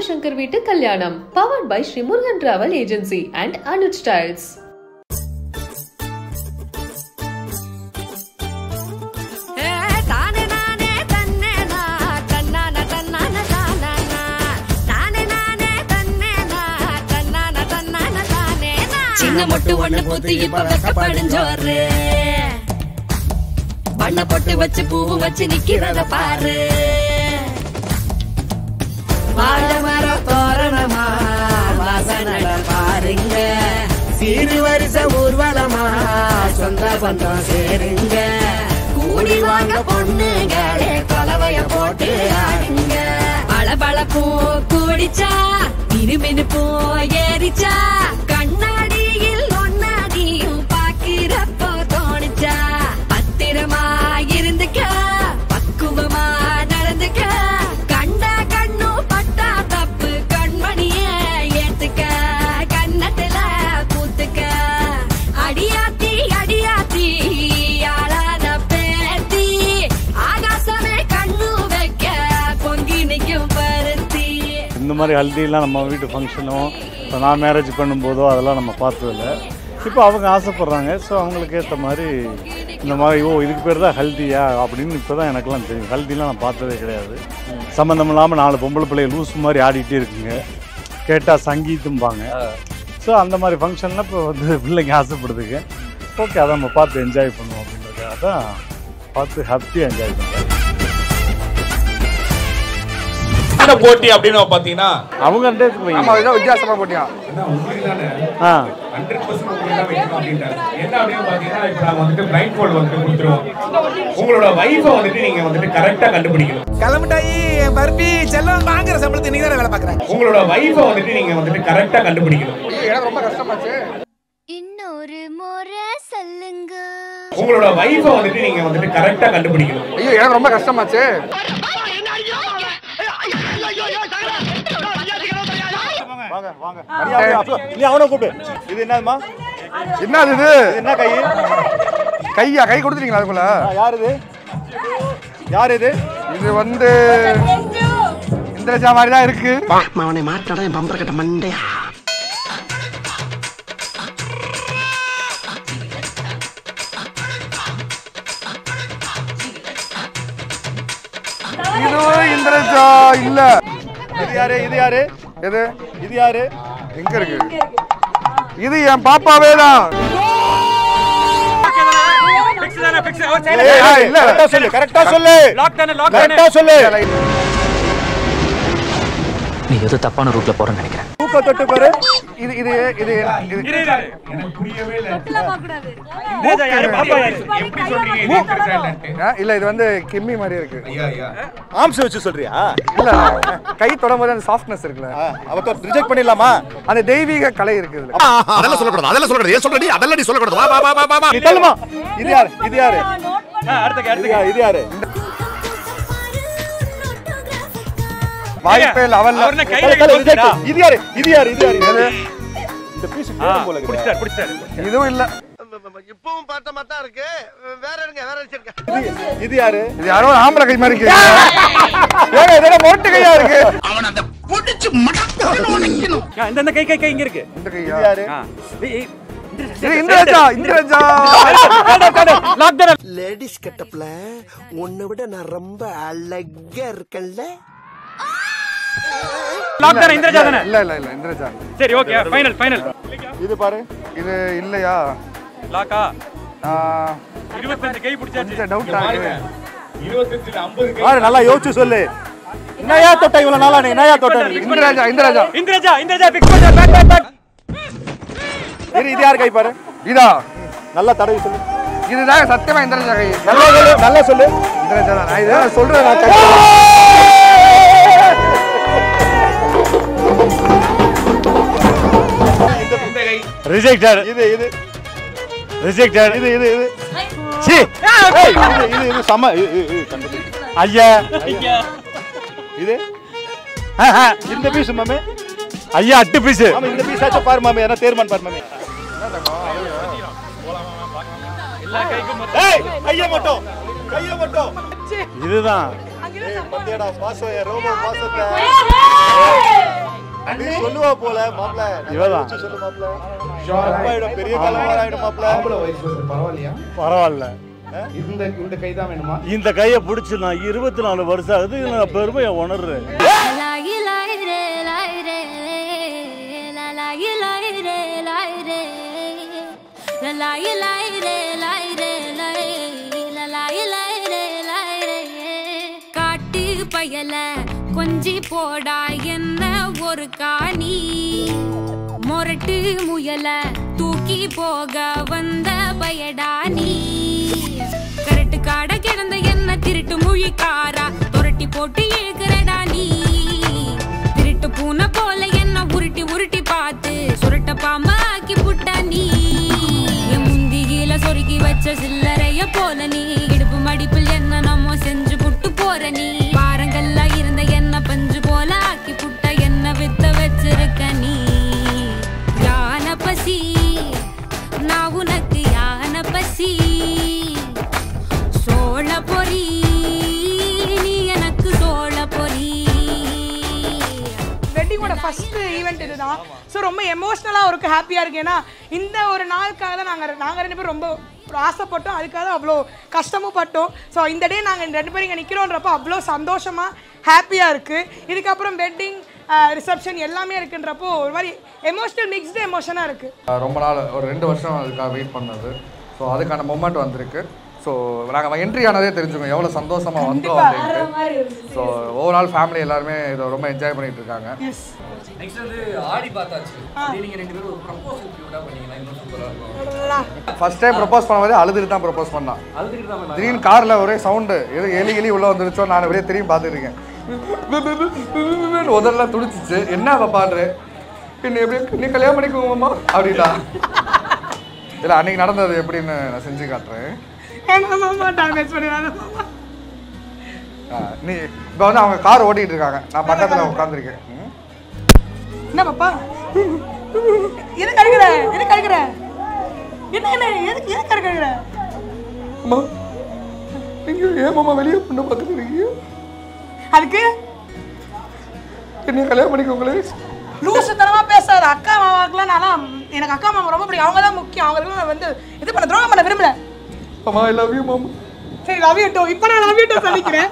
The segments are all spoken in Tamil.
Shankar Veetu Kalyanam, powered by Sri Murugan Travel Agency and Anuj Styles. சின்ன மொட்டு ஒண்ணு பூத்து இப்ப வெக்கப்படுஞ்சோறு பண்ண பொட்டு வச்சு பூ வச்சு நிக்கிறத பாரு வாழ மரம் தோரணமா வாசனட பாருங்க சீரு வரிசை ஊர்வலமா சொந்த பந்தம் சேருங்க கூடி வாங்க பொண்ணுங்களே கலவைய போட்டு ஆடுங்க பளபளப்பூ கூடிச்சா திருமினுப்பூ ஏறிச்சா கண்ணாடியில் ஒன்னாடியும் பாக்கிறப்போ தோணிச்சா பத்திரமா இருந்துக்க பக்குவமா நடந்துக்க கண்டா கண்ணு பட்டா தப்பு கண்மணிய ஏத்துக்க கண்ணத்துல பூத்துக்க அடியாத்தி அடியாத்தி ஆளான பேத்தி ஆகாசமே கண்ணு வைக்க பொங்கி நிக்கும் பருத்தி. இந்த மாதிரி ஹல்திலாம் நம்ம வீட்டு ஃபங்க்ஷனும் இப்போ நான் மேரேஜ் பண்ணும்போதோ அதெல்லாம் நம்ம பார்த்ததில்ல. இப்போ அவங்க ஆசைப்பட்றாங்க. ஸோ அவங்களுக்கு ஏற்ற மாதிரி இந்த மாதிரி இதுக்கு பேர் தான் ஹல்தியா அப்படின்னு இப்போ தான் எனக்குலாம் தெரியும். ஹல்திலாம் நான் பார்த்ததே கிடையாது. சம்மந்தம் இல்லாமல் 4 பொம்பளை பிள்ளைகள் லூஸ் மாதிரி ஆடிட்டே இருக்குங்க. கேட்டால் சங்கீதம்பாங்க. ஸோ அந்த மாதிரி ஃபங்க்ஷனில் இப்போ பிள்ளைங்க ஆசைப்படுதுங்க. ஓகே, அதை நம்ம பார்த்து என்ஜாய் பண்ணுவோம் அப்படின்றதுக்காக தான் பார்த்து ஹாப்பியாக என்ஜாய் பண்ணுறாங்க. போட்டி அப்படின்னு பாத்தீங்கன்னா அவங்க வித்தியாசமா போட்டியா உங்களோட வைஃப வந்துட்டு நீங்க வந்துட்டு கரெக்டா கண்டுபிடிக்கணும். கிளம்பிட்டாயி பர்பி செல்லம் வாங்குற சம்பளத்தை நீங்க தானே வேலை பாக்குறாங்க. உங்களோட வைஃப வந்துட்டு நீங்க வந்துட்டு கரெக்டா கண்டுபிடிக்கணும். ரொம்ப கஷ்டமாச்சு. இன்னொரு முறை சொல்லுங்க. உங்களோட வைஃப வந்துட்டு நீங்க வந்துட்டு கரெக்டா கண்டுபிடிக்கணும். ஐயோ எனக்கு ரொம்ப கஷ்டமாச்சு. நீ அவனை கூப்பிடு. இது என்னதுமா? என்னது இது? என்ன கை? கையா? கை கொடுத்துட்டீங்களா அதுக்குள்ள? யார் இது? யார் இது? இது வந்து இந்திரஜா மாதிரி தான் இருக்கு. அவனை மாட்டாடா என் பம்பர கட்ட மண்டையா. இது இந்திரஜா இல்ல. இது யாரு? இது யாரு? எது? இது யாரு? எங்க இருக்கு? இது என் பாப்பாவே தான். இல்ல, கரெக்டா சொல்லு. கரெக்டா சொல்லு. கரெக்டா சொல்லு. நீ ஏதோ தப்பான ரூட்ல போறன்னு நினைக்கிறேன். தூக்க தொட்டு பாரு. இது இது இது எனக்கு புரியவே இல்ல. இல்ல இது வந்து கிம்மி மாதிரி இருக்கு. ஆம்ஸ் வச்சு சொல்றியா? இல்ல கை தொடும்போது அந்த சாஃப்ட்னஸ் இருக்குல, அவ ரிஜெக்ட் பண்ணிடலாமா? அந்த தெய்வீக கலை இருக்கு இதுல. அதெல்லாம் சொல்லக்கூடாது. அதெல்லாம் சொல்லக்கூடாது. ஏன் சொல்றடி? அதெல்லாம் நீ சொல்லக்கூடாது. வா வா வா வா. நீ தள்ளுமா. இது யாரு? இது யாரு? இது யாரு? வாய்ப்பே இல்ல. அவல்ல இது யாரு? இது யாரு? இது யாரு? இந்த பீஸ் போல பிடிச்சாரு. இதுவும் இல்ல. இப்பவும் பார்த்த மாதிரி தான் இருக்கு. வேற எடுங்க, வேற வச்சிருக்க. இது யாரு? இது யாரோ ஆம்பளை கை மாதிரி இருக்கு. ஏங்க இதெல்லாம் மொட்டை கையா இருக்கு. அவன் அந்த புடிச்சு மடக்கணும் நிக்கணும். இந்த கை இங்க இருக்கு. இந்த இது கையா? யாரு? இது இந்திரஜா. இந்திரஜா லேடிஸ் கெட்டப்ல உன்னை விட நான் ரொம்ப அழகா இருக்கேன்ல. இந்திரஜா தானே? இல்ல இல்ல இல்ல இந்திரஜா. சரி, ஓகே, ஃபைனல். இது பாரு. இது இல்லையா? லாக்கா 25 கை பிடிச்சாச்சு. கொஞ்சம் டவுட்டா இருக்கு. 25 ல 50 கை. பாரு, நல்லா யோசிச்சு சொல்லு. என்னையா தொட்ட இவ்வளவு நாளா? நீ என்னையா தொட்ட? இந்திரஜா. இந்திரஜா பிக்ஸ் பண்ண. பேக். இது யார் கை பாரு? இதா நல்லா தடவி சொல்லு. இதுதான் சத்தியமா இந்திரஜா கை. நல்லா சொல்லு. நல்லா சொல்லு. இந்திரஜா தான். நான் இதை சொல்றேன். ரிஜெக்டட். இது ரிஜெக்டட். இது சி. இது சம. ஐயா இது இந்த பீஸ் மாமே. ஐயா 8 பீஸ். ஆமா, இந்த பீஸ் ஆச்சு பாரு மாமே. என்ன தேர்மான் பாரு மாமே. எல்லா கைக்கும் மட்டும். ஏய் கைய மட்டும். இதுதான் பத்தியாடா பாசம் ரோபோ பாசத்தை நீ சொல்லுவா போல மாப்ள இவதான் சொல்லு மாப்ள அப்பாயிட பெரிய கலமாயிடும் மாப்ள பரவாயில்லையா? பரவாயில்ல. இந்த கை தான் வேணுமா? இந்த கையை பிடிச்சி நான் 24 வருஷம் ஆகுது, நான் பெருமையை உணர்றேன். காட்டு பயல கொஞ்சி போடா என்ன ஒரு காணி மொரட்டு முயல தூக்கி போக வந்த பயடா நீ கரட்டு காட கிடந்த என்ன திருட்டு மொழிக்காரா துரட்டி போட்டு இழுக்கிறடா நீ திருட்டு பூனை போல என்ன உருட்டி உருட்டி பார்த்து சுருட்ட பாம்பா ஆக்கி புட்டா நீ என் முந்தியில சொருகி வச்ச சில்லறைய போல நீ இடுப்பு மடிப்பில் என்ன நம்ம செஞ்சு புட்டு போற நீ பாரங்கள்ல இருந்த என்ன பஞ்சு போல ஆக்கி புட்ட என்ன வித்த வச்சிருக்க நீ யான பசி நான் உனக்கு யான பசி சோழ பொறி நீ எனக்கு சோழ பொறி. வெட்டிங்கோட ஃபர்ஸ்ட் ஈவெண்ட் இதுதான். ஸோ ரொம்ப எமோஷ்னலாக இருக்கு, ஹாப்பியாக இருக்கு. ஏன்னா இந்த ஒரு நாளுக்காக தான் நாங்கள் 2 பேரும் ரொம்ப ஆசைப்பட்டோம், அதுக்காக தான் அவ்வளோ கஷ்டமும் பட்டோம். ஸோ இந்த டே நாங்கள் 2 பேரும் இங்கே நிற்கிறோன்றப்போ அவ்வளோ சந்தோஷமாக ஹாப்பியாக இருக்குது. இதுக்கப்புறம் வெட்டிங் ரிசப்ஷன் எல்லாமே இருக்குன்றப்போ ஒரு மாதிரி எமோஷனல் மிக்ஸ்டு எமோஷனாக இருக்குது. ரொம்ப நாள் ஒரு 2 வருஷம் அதுக்காக வெயிட் பண்ணது. ஸோ அதுக்கான மொமெண்ட் வந்திருக்கு. ஸோ நாங்கள் என்ட்ரி ஆனதே தெரிஞ்சுக்கோங்க எவ்வளோ சந்தோஷமாக வந்தோம் அப்படின்ட்டு. ஸோ ஓவரால் ஃபேமிலி எல்லாருமே இதை ரொம்ப என்ஜாய் பண்ணிட்டு இருக்காங்க. நெக்ஸ்ட் வந்து ஆடி பார்த்தாச்சு. நீங்கள் 2 பேரும் ஒரு ப்ரப்போசல் கியூட்டா பண்ணீங்கன்னா இன்னும் சூப்பராக இருக்கும். ஃபர்ஸ்ட் டைம் ப்ரப்போஸ் பண்ணும்போது அழுதுட்டு தான் ப்ரப்போஸ் பண்ணான். அழுதுட்டு தான் திடீர்னு காரில் ஒரே சவுண்டு எது எலி உள்ளே வந்துருச்சோ நான் அப்படியே திரும்பி பார்த்துருக்கேன். உதரெல்லாம் துடிச்சிச்சு. என்ன பாப்பாடுற என்ன எப்படி நீ கல்யாணம் பண்ணிக்குவோம்மா அப்படின்னா இல்லை அன்னைக்கு நடந்தது எப்படின்னு நான் செஞ்சு காட்டுறேன். நீ இப்போ வந்து அவங்க கார் ஓட்டிகிட்டு இருக்காங்க, நான் பக்கத்தில் உட்காந்துருக்கேன். என்ன பாப்பா எதுக்கு அழுகிற எதுக்கு அழுகிற என்ன என்ன எதுக்கு எதுக்கு அழுகிற அம்மா நீங்கள் ஏன் மாமா வெளியே பொண்ணு பார்த்துக்கிறீங்க? அதுக்கு என்ன கல்யாணம் பண்ணிக்கோங்களே. லூசுத்தனமா பேசாத. அக்கா மாமாக்கெல்லாம் நான் எனக்கு அக்கா மாமா ரொம்ப பிடிக்கும், அவங்க தான் முக்கியம். அவங்களுக்கு நான் வந்து இது பண்ண துரோகம் பண்ண விரும்பல. அம்மா ஐ லவ் யூ மாமா. சரி லவ் யூ டூ. இப்போ நான் லவ் யூ டூ சொல்லிக்கிறேன்.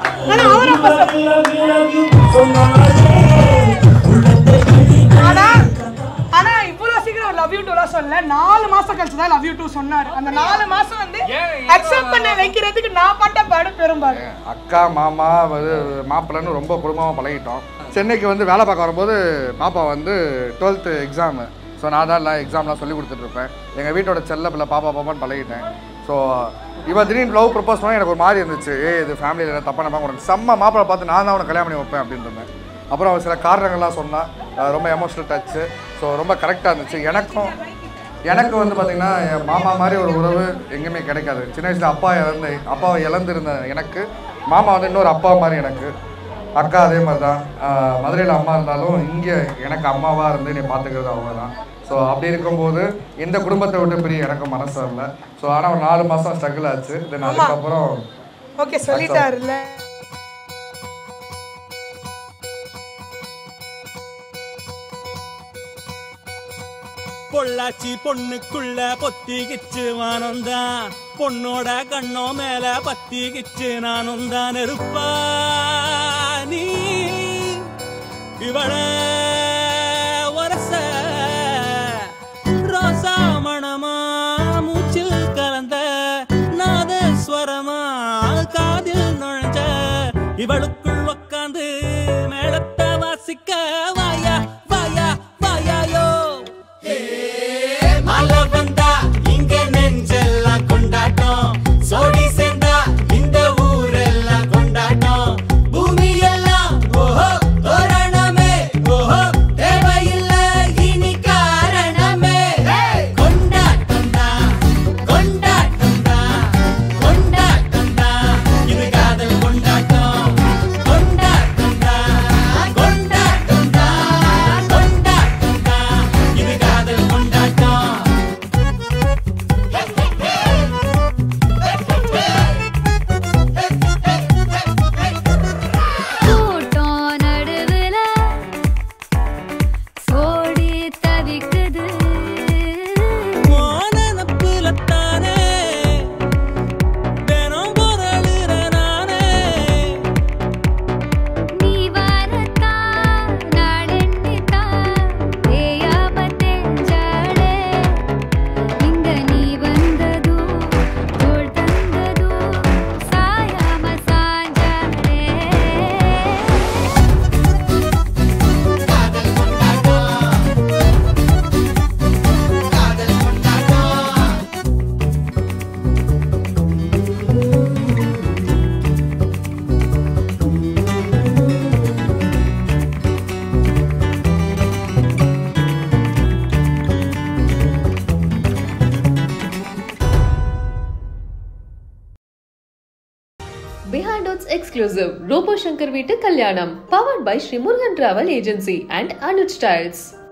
ஆனா இவ்வளவு சீக்கிரம் லவ் யூ டூலாம் சொல்ல 4 மாசம் கழிச்சு தான் லவ் யூ டூ சொன்னாரு. அந்த 4 மாசம் வந்து அக்செப்ட் பண்ண வைக்கிறதுக்கு நான் பட்ட பாடு பெரும்பாடு. அக்கா மாமா மாப்பிள்ளைன்னு ரொம்ப குடும்பமாக பழகிட்டோம். சென்னைக்கு வந்து வேலை பார்க்க வரும்போது பாப்பா வந்து 12th எக்ஸாமு. ஸோ நான் தான் எல்லாம் எக்ஸாம்லாம் சொல்லி கொடுத்துட்ருப்பேன். எங்கள் வீட்டோட செல்ல பிள்ளை பாப்பா பாப்பான்னு பழகிட்டேன். ஸோ இவன் திடீர்னு லவ் ப்ரப்போஸ் பண்ணி எனக்கு ஒரு மாதிரி இருந்துச்சு. இது ஃபேமிலியில் தப்பாக நம்ம உனக்கு செம்ம மாப்பிள்ளை பார்த்து நான் தான் உனக்கு கல்யாணம் பண்ணி வைப்பேன் அப்படின்னு இருந்தேன். அப்புறம் அவன் சில காரணங்கள்லாம் சொன்னான், ரொம்ப எமோஷ்னல் டச்சு. ஸோ ரொம்ப கரெக்டாக இருந்துச்சு. எனக்கு வந்து பார்த்திங்கன்னா என் மாமா மாதிரி ஒரு உறவு எங்கேயுமே கிடைக்காது. சின்ன வயசில் அப்பாவை இழந்திருந்த எனக்கு மாமா வந்து இன்னொரு அப்பா மாதிரி எனக்கு. அக்கா அதே மாதிரி தான். மதுரையில் அம்மா இருந்தாலும் இங்கே எனக்கு அம்மாவாக இருந்து என்னை பார்த்துக்கிறது அவங்க தான். ஸோ அப்படி இருக்கும்போது இந்த குடும்பத்தை விட்டு பிரிய எனக்கு மனசு இல்லை. ஸோ ஆனால் ஒரு 4 மாதம் ஸ்ட்ரகிள் ஆச்சு. தென் அதுக்கப்புறம் ஓகே சொல்லிட்டாருல்ல. பொள்ளாச்சி பொண்ணுக்குள்ள பொத்திக்கிச்சு வானந்தான், பொண்ணோட கண்ணோ மேல பத்திக்கிச்சு நானும் தான் இருப்பா நீ இவள வரச ரோசா மணமா மூச்சில் கலந்த நாதஸ்வரமா காதில் நுழைஞ்ச இவளுக்குள் உக்காந்து மேளத்தை வாசிக்க வாயா வாயா வாயாயோ. மழை வந்தா இங்க நெஞ்செல்லாம் கொண்டாட்டம், சோடி சேர்ந்தா இந்த ஊரெல்லாம் கொண்டாட்டம், பூமி எல்லாம் ஓஹோ தோரணமே ஓஹோ தேவையில்லை இனி காரணமே. கொண்டாட்டம் தான் கொண்டாட்டம் தான் கொண்டாட்டம் தான் இது காதல் கொண்டாட்டம். Behind Oats exclusive Robo Shankar வீட்டு கல்யாணம் powered by Sri Murugan Travel Agency and Anuj Styles.